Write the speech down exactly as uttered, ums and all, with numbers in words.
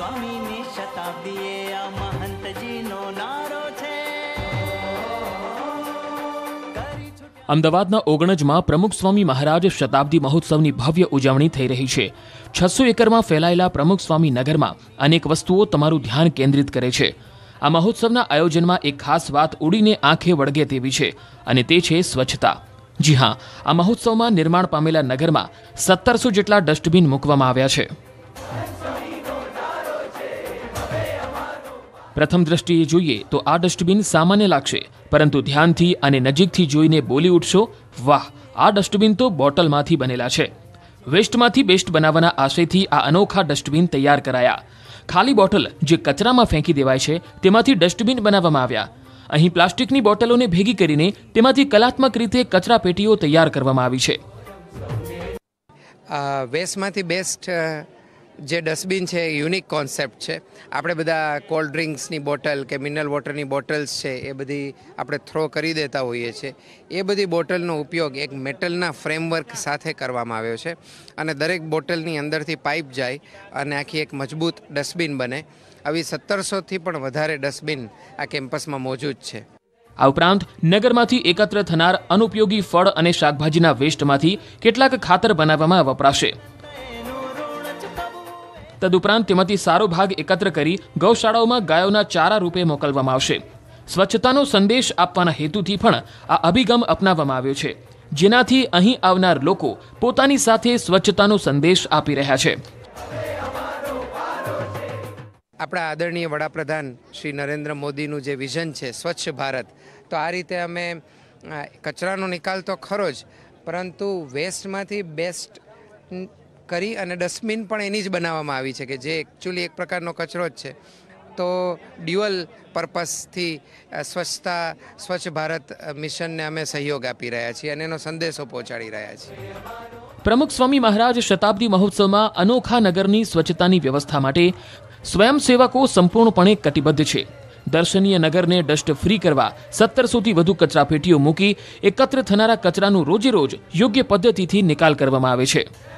સ્વામીની શતાબ્દીએ આ મહંતજીનો નારો છે. અમદાવાદના ઓગણજમાં પ્રમુખ સ્વામી મહારાજ શતાબ્દી મહોત્સવની ભવ્ય ઉજવણી થઈ રહી છે. છસો એકરમાં ફેલાયેલા પ્રમુખ સ્વામી નગરમાં અનેક વસ્તુઓ તમારું ધ્યાન કેન્દ્રિત કરે છે. આ મહોત્સવના આયોજનમાં એક ખાસ વાત ઉડીને આંખે વળગે તેવી છે અને તે છે સ્વચ્છતા. જી હા, આ મહોત્સવમાં નિર્માણ પામેલા નગરમાં સત્તરસો જેટલા ડસ્ટબિન મૂકવામાં આવ્યા છે. પ્રથમ દ્રષ્ટિએ જોઈએ તો આ ડસ્ટબિન સામાન્ય લાગશે, પરંતુ ધ્યાનથી અને નજીકથી જોઈને બોલી ઉઠશો, વાહ, આ ડસ્ટબિન તો બોટલમાંથી બનેલા છે. વેસ્ટમાંથી બેસ્ટ બનાવવાના આશયથી આ અનોખા ડસ્ટબિન તૈયાર કરાયા. ખાલી બોટલ જે કચરામાં ફેંકી દેવાય છે તેમાંથી ડસ્ટબિન બનાવવામાં આવ્યા. અહીં પ્લાસ્ટિકની બોટલોને ભેગી કરીને તેમાંથી કલાત્મક રીતે કચરા પેટીઓ તૈયાર કરવામાં આવી છે. વેસ્ટમાંથી બેસ્ટ જે ડસ્ટબિન છે એ યુનિક કોન્સેપ્ટ છે. આપણે બધા કોલ્ડ ડ્રિંક્સની બોટલ કે મિનરલ વોટરની બોટલ્સ છે એ બધી આપણે થ્રો કરી દેતા હોઈએ છીએ. એ બધી બોટલનો ઉપયોગ એક મેટલના ફ્રેમવર્ક સાથે કરવામાં આવ્યો છે અને દરેક બોટલની અંદરથી પાઇપ જાય અને આખી એક મજબૂત ડસ્ટબિન બને. આવી સત્તરસોથી પણ વધારે ડસ્ટબિન આ કેમ્પસમાં મોજૂદ છે. આ ઉપરાંત નગરમાંથી એકત્ર થનાર અનુપયોગી ફળ અને શાકભાજીના વેસ્ટમાંથી કેટલાક ખાતર બનાવવામાં વપરાશે. તદુપરાંત તેમાંથી સારો ભાગ એકત્ર કરી ગૌશાળાઓમાં ગાયોના ચારા રૂપે મોકલવામાં આવશે. સ્વચ્છતાનો સંદેશ આપવાના હેતુથી પણ આ અભિગમ અપનાવવામાં આવ્યો છે, જેનાથી અહીં આવનાર લોકો પોતાની સાથે સ્વચ્છતાનો સંદેશ આપી રહ્યા છે. આપણા આદરણીય વડાપ્રધાન શ્રી નરેન્દ્ર મોદીનું જે વિઝન છે સ્વચ્છ ભારત, તો આ રીતે અમે કચરાનો નિકાલ તો ખરો જ, પરંતુ વેસ્ટમાંથી બેસ્ટ કરી અને ડસ્ટબિન પણ એની જ બનાવવામાં આવી છે કે જે એકચ્યુઅલી એક પ્રકારનો કચરો જ છે. તો ડ્યુઅલ પર્પઝથી સ્વચ્છતા સ્વચ્છ ભારત મિશનને અમે સહયોગ આપી રહ્યા છીએ અને એનો સંદેશો પહોંચાડી રહ્યા છીએ. પ્રમુખ સ્વામી મહારાજ શતાબ્દી મહોત્સવમાં અનોખા નગરની સ્વચ્છતાની વ્યવસ્થા માટે સ્વયંસેવકો સંપૂર્ણપણે કટિબદ્ધ છે. દર્શનીય નગરને ડસ્ટ ફ્રી કરવા સત્તરસોથી વધુ કચરાપેટીઓ મૂકી એકત્ર થનારા કચરાનું રોજે રોજ યોગ્ય પદ્ધતિથી નિકાલ કરવામાં આવે છે.